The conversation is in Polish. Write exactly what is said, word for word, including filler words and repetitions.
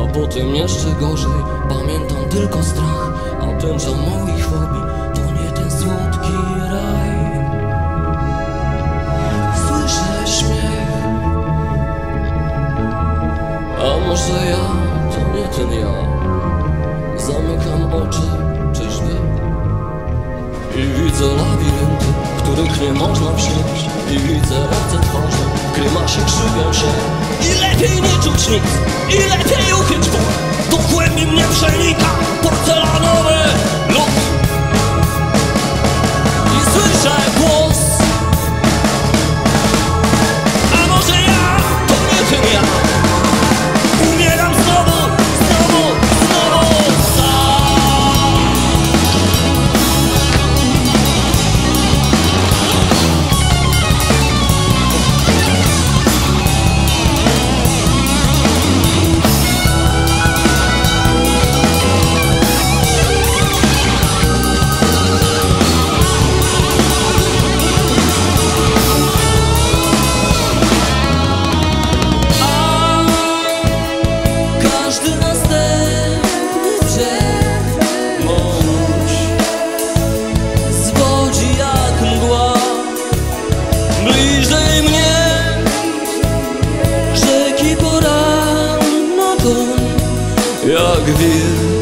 A potem jeszcze gorzej, pamiętam tylko strach. Autęcza moich fobii to nie ten słodki raj. Słyszę śmiech, a może ja to nie ten ja. Zamykam oczy, czyżby? I widzę labirynty, których nie można przejść. I widzę ręce twarzy, grymasie krzywią się. I lepiej nie czuć nic, i lepiej uchyć Bóg. Do głębi mnie przenika porcelanowy lód. I słyszę głos, a może ja to nie ten ja. Umieram znowu, znowu, znowu sam. Bliżej mnie rzeki poranną, jak wir.